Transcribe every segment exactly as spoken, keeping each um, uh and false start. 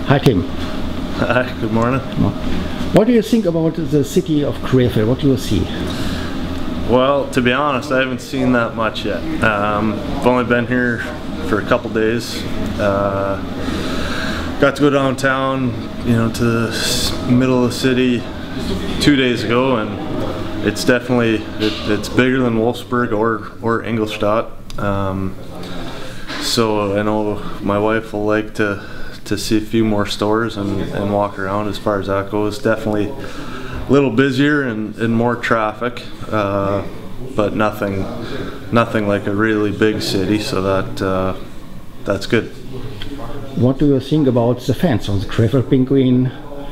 Hi Tim. Hi, good morning. What do you think about the city of Krefeld? What do you see? Well, to be honest, I haven't seen that much yet. Um, I've only been here for a couple days. Uh, got to go downtown, you know, to the middle of the city two days ago, and it's definitely it, it's bigger than Wolfsburg or or Ingolstadt. Um, so I know my wife will like to to see a few more stores and, and walk around as far as that goes. Definitely a little busier and, and more traffic, uh, but nothing nothing like a really big city, so that uh, that's good. What do you think about the fans on the Krefeld Penguin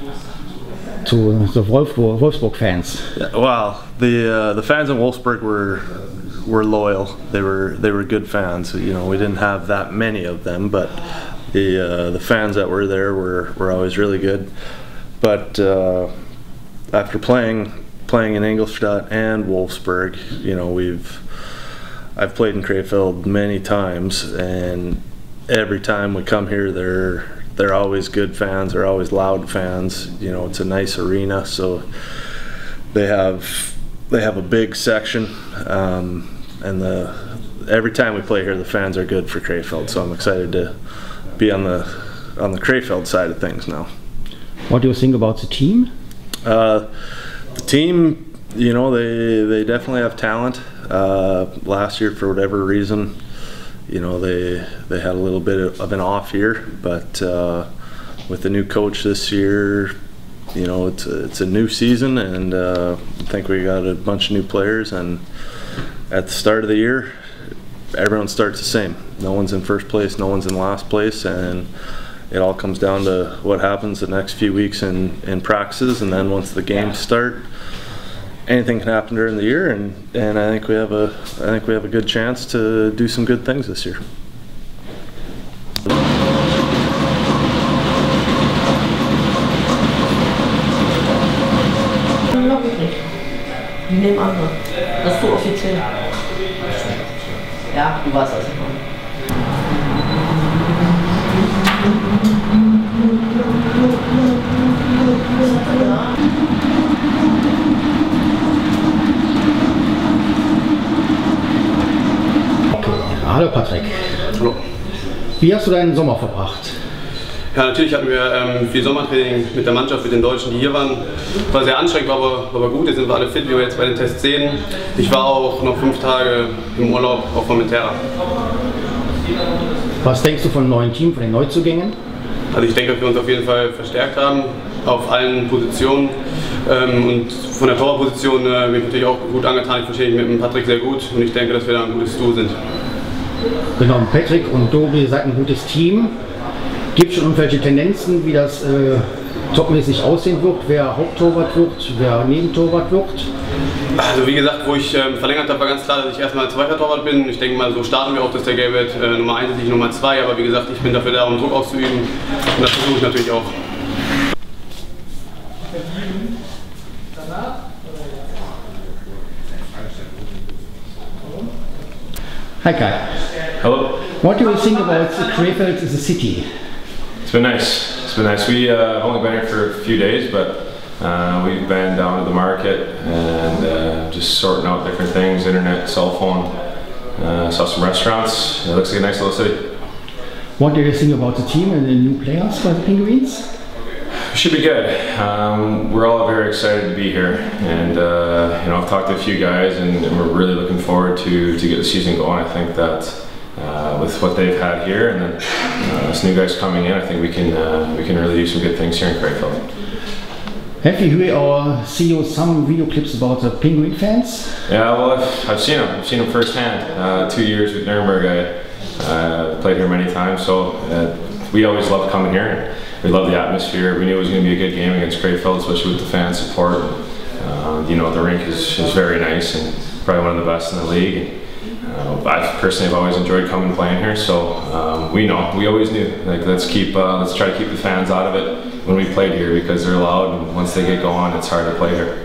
to the Wolfsburg, Wolfsburg fans? Yeah, well, the uh, the fans in Wolfsburg were were loyal. They were they were good fans. You know, we didn't have that many of them, but the uh, the fans that were there were were always really good. But uh, after playing playing in Ingolstadt and Wolfsburg, you know, we've I've played in Krefeld many times, and every time we come here, they're they're always good fans. They're always loud fans. You know, it's a nice arena, so they have they have a big section, um, and the every time we play here, the fans are good for Krefeld. So I'm excited to be on the on the Krefeld side of things now. What do you think about the team? Uh, the team, you know, they they definitely have talent. Uh, last year, for whatever reason, you know, they they had a little bit of an off year, but uh, with the new coach this year, you know, it's a, it's a new season, and uh, I think we got a bunch of new players. And at the start of the year, everyone starts the same. No one's in first place, no one's in last place, and it all comes down to what happens the next few weeks in, in practices, and then once the games start, anything can happen during the year, and, and I think we have a I think we have a good chance to do some good things this year. Die nehmen andere. Das ist so offiziell. Ja, du weißt das. Hallo Patrick. Hallo. Wie hast du deinen Sommer verbracht? Ja, natürlich hatten wir ähm, viel Sommertraining mit der Mannschaft, mit den Deutschen, die hier waren. War sehr anstrengend, war aber, war aber gut. Jetzt sind wir alle fit, wie wir jetzt bei den Tests sehen. Ich war auch noch fünf Tage im Urlaub auf Formentera. Was denkst du vom neuen Team, von den Neuzugängen? Also ich denke, dass wir uns auf jeden Fall verstärkt haben, auf allen Positionen. Ähm, und von der Torposition äh, bin ich natürlich auch gut angetan. Ich verstehe mich mit dem Patrick sehr gut und ich denke, dass wir da ein gutes Duo sind. Genau, Patrick und Dori, ihr seid ein gutes Team. Gibt es schon irgendwelche Tendenzen, wie das äh, topmäßig aussehen wird, wer Haupttorwart wird, wer Nebentorwart wird? Also wie gesagt, wo ich ähm, verlängert habe, war ganz klar, dass ich erstmal zweiter Torwart bin. Ich denke mal, so starten wir auch, dass der Gelbert äh, Nummer eins ist, ich Nummer zwei. Aber wie gesagt, ich bin dafür da, um Druck auszuüben, und das versuche ich natürlich auch. Hi Kai. Hello. What do you think about Krefeld as a city? It's been nice. It's been nice. We uh, have only been here for a few days, but uh, we've been down to the market and uh, just sorting out different things, internet, cell phone, uh, saw some restaurants. It looks like a nice little city. What do you think about the team and the new players for the Penguins? It should be good. Um, we're all very excited to be here, and uh, you know, I've talked to a few guys, and, and we're really looking forward to to get the season going. I think that uh, with what they've had here, and then uh, this new guys coming in, I think we can uh, we can really do some good things here in Krefeld. Have you heard or seen some video clips about the Penguin fans? Yeah, well, I've, I've seen them. I've seen them firsthand. Uh, two years with Nuremberg, I uh, played here many times, so uh, we always love coming here. We love the atmosphere. We knew it was going to be a good game against Krefeld, especially with the fan support. Uh, you know, the rink is, is very nice and probably one of the best in the league. Uh, I personally have always enjoyed coming and playing here, so um, we know, we always knew, like, let's keep, uh, let's try to keep the fans out of it when we played here, because they're loud, and once they get going, it's hard to play here.